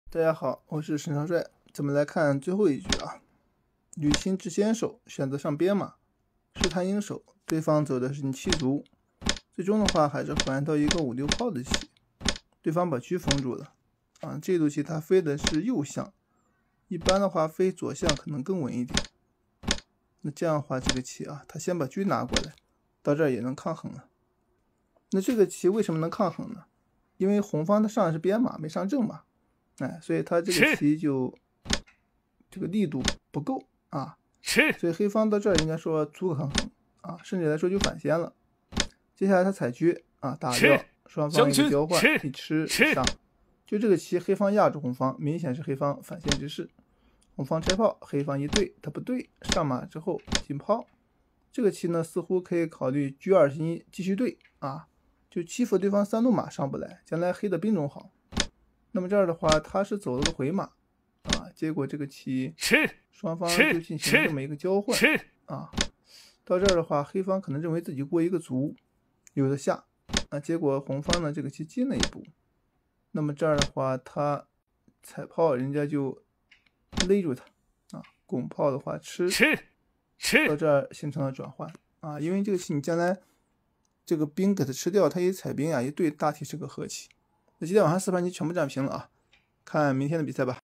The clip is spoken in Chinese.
大家好，我是沈长帅。咱们来看最后一局啊。吕钦掷先手，选择上边马，试探应手，对方走的是你7卒，最终的话还是还到一个5、6炮的棋，对方把车封住了啊。这路棋他飞的是右象，一般的话飞左象可能更稳一点。那这样的话，这个棋啊，他先把车拿过来，到这儿也能抗衡了。那这个棋为什么能抗衡呢？因为红方他上的是边马，没上正马。所以他这个棋就这个力度不够啊，所以黑方到这儿应该说足可抗衡啊，甚至来说就反先了。接下来他采车啊，打掉，双方一个交换，一吃上，就这个棋黑方压住红方，明显是黑方反先之势。红方拆炮，黑方一对，他不对，上马之后进炮。这个棋呢，似乎可以考虑车21继续对啊，就欺负对方3路马上不来，将来黑的兵种好。那么这儿的话，他是走了个回马啊，结果这个棋双方就进行这么一个交换啊。到这儿的话，黑方可能认为自己过一个卒，有的下啊，结果红方呢这个棋进了一步。那么这儿的话，他踩炮，人家就勒住他啊，拱炮的话吃，到这儿形成了转换啊，因为这个棋你将来这个兵给他吃掉，他一踩兵啊，一对大体是个和棋。那今天晚上4盘棋全部战平了啊，看明天的比赛吧。